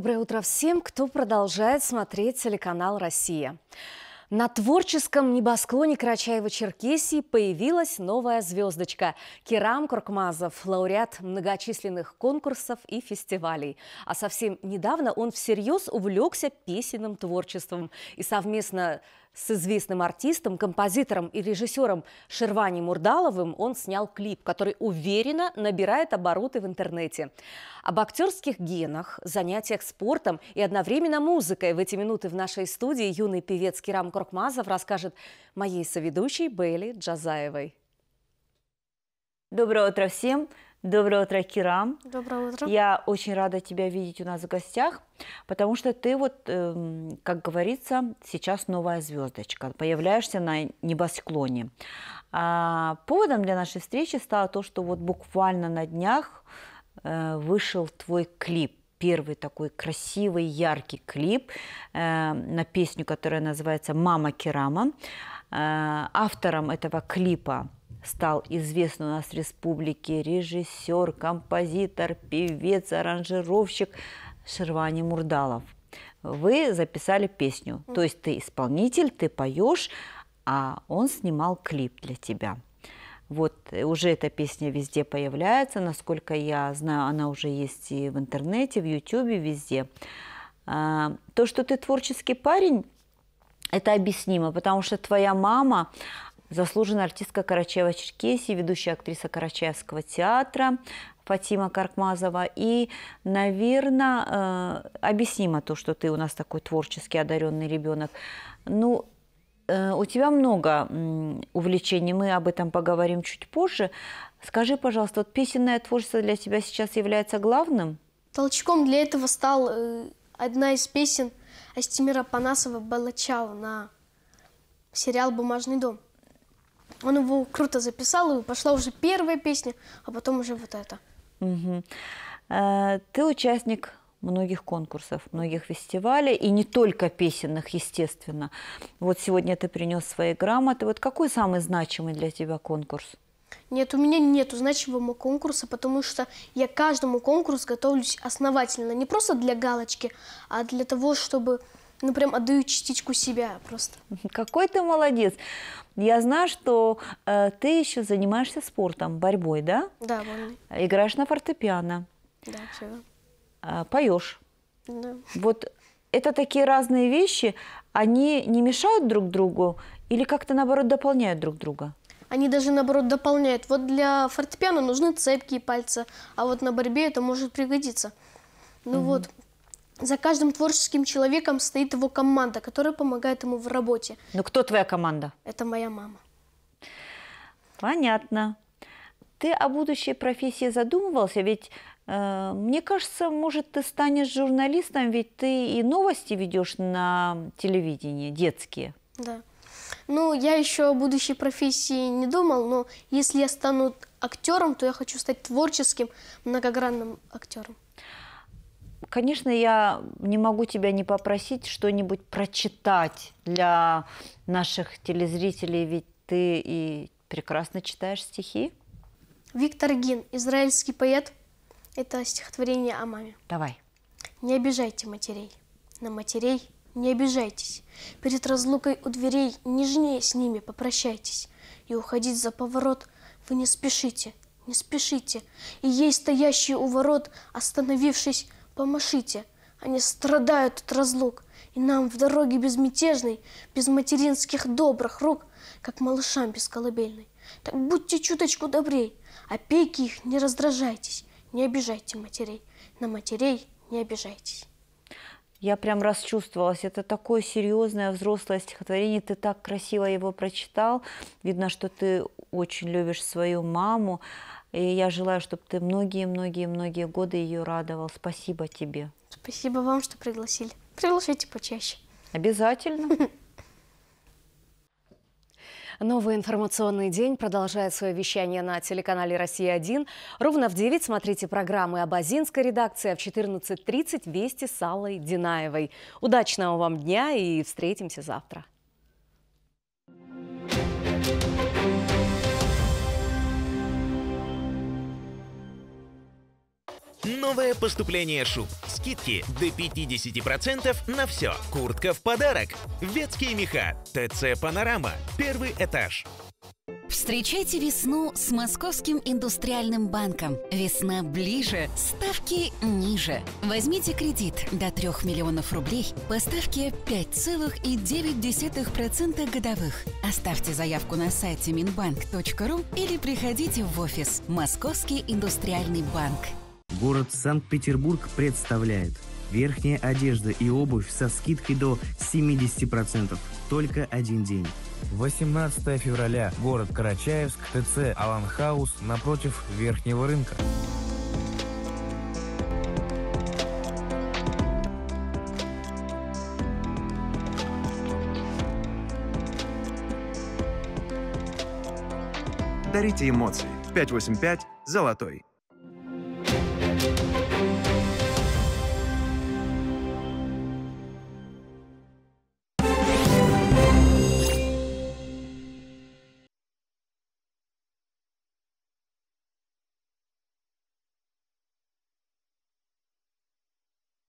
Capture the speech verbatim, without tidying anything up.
Доброе утро всем, кто продолжает смотреть телеканал «Россия». На творческом небосклоне Карачаево-Черкесии появилась новая звездочка – Керам Коркмазов, лауреат многочисленных конкурсов и фестивалей. А совсем недавно он всерьез увлекся песенным творчеством и совместно с известным артистом, композитором и режиссером Шервани Мурдаловым он снял клип, который уверенно набирает обороты в интернете. Об актерских генах, занятиях спортом и одновременно музыкой в эти минуты в нашей студии юный певец Керам Коркмазов расскажет моей соведущей Бейли Джазаевой. Доброе утро всем! Доброе утро, Керам. Доброе утро. Я очень рада тебя видеть у нас в гостях, потому что ты вот, э, как говорится, сейчас новая звездочка, появляешься на небосклоне. А поводом для нашей встречи стало то, что вот буквально на днях э, вышел твой клип. Первый такой красивый, яркий клип э, на песню, которая называется «Мама Керама». Э, автором этого клипа стал известный у нас в республике режиссер, композитор, певец, аранжировщик Шервани Мурдалов. Вы записали песню, то есть ты исполнитель, ты поешь, а он снимал клип для тебя. Вот уже эта песня везде появляется, насколько я знаю, она уже есть и в интернете, в ютубе, везде. То, что ты творческий парень, это объяснимо, потому что твоя мама заслуженная артистка Карачаево-Черкесии, ведущая актриса Карачаевского театра Фатима Коркмазова. И, наверное, объяснимо то, что ты у нас такой творчески одаренный ребенок. Ну, у тебя много увлечений, мы об этом поговорим чуть позже. Скажи, пожалуйста, вот песенное творчество для тебя сейчас является главным? Толчком для этого стал э, одна из песен Астемира Панасова «Балачау» на сериал «Бумажный дом». Он его круто записал, и пошла уже первая песня, а потом уже вот эта. Угу. Ты участник многих конкурсов, многих фестивалей, и не только песенных, естественно. Вот сегодня ты принес свои грамоты. Вот какой самый значимый для тебя конкурс? Нет, у меня нету значимого конкурса, потому что я к каждому конкурсу готовлюсь основательно. Не просто для галочки, а для того, чтобы, ну, прям отдаю частичку себя просто. Какой ты молодец! Я знаю, что э, ты еще занимаешься спортом, борьбой, да? Да, борьбой. Играешь на фортепиано. Да, все. Э, поешь. Да. Вот это такие разные вещи, они не мешают друг другу или как-то, наоборот, дополняют друг друга? Они даже, наоборот, дополняют. Вот для фортепиано нужны цепкие пальцы, а вот на борьбе это может пригодиться. Ну угу. Вот. За каждым творческим человеком стоит его команда, которая помогает ему в работе. Ну, кто твоя команда? Это моя мама. Понятно. Ты о будущей профессии задумывался? Ведь, э, мне кажется, может, ты станешь журналистом, ведь ты и новости ведешь на телевидении, детские. Да. Ну, я еще о будущей профессии не думал, но если я стану актером, то я хочу стать творческим, многогранным актером. Конечно, я не могу тебя не попросить что-нибудь прочитать для наших телезрителей, ведь ты и прекрасно читаешь стихи. Виктор Гин, израильский поэт, это стихотворение о маме. Давай. Не обижайте матерей, на матерей не обижайтесь. Перед разлукой у дверей нежнее с ними попрощайтесь. И уходить за поворот вы не спешите, не спешите. И ей, стоящие у ворот, остановившись, помашите, они страдают от разлук, и нам в дороге безмятежной, без материнских добрых рук, как малышам без колыбельной. Так будьте чуточку добрей, опеки их не раздражайтесь, не обижайте матерей, на матерей не обижайтесь. Я прям расчувствовалась, это такое серьезное взрослое стихотворение, ты так красиво его прочитал, видно, что ты очень любишь свою маму. И я желаю, чтобы ты многие-многие-многие годы ее радовал. Спасибо тебе. Спасибо вам, что пригласили. Приглашайте почаще. Обязательно. Новый информационный день продолжает свое вещание на телеканале «Россия один». Ровно в девять смотрите программы об Азинской редакции, а в четырнадцать тридцать «Вести» с Аллой Динаевой. Удачного вам дня и встретимся завтра. Новое поступление шуб. скидки до пятидесяти процентов на все. Куртка в подарок. Ветские меха. ТЦ «Панорама». Первый этаж. Встречайте весну с Московским индустриальным банком. Весна ближе, ставки ниже. Возьмите кредит до трех миллионов рублей по ставке пять целых девять десятых процента годовых. Оставьте заявку на сайте минбанк точка ру или приходите в офис Московский индустриальный банк. Город Санкт-Петербург представляет верхняя одежда и обувь со скидкой до семидесяти процентов. Только один день. восемнадцатого февраля. Город Карачаевск. ТЦ «Аланхаус» напротив Верхнего рынка. Дарите эмоции. пять восемь пять «Золотой».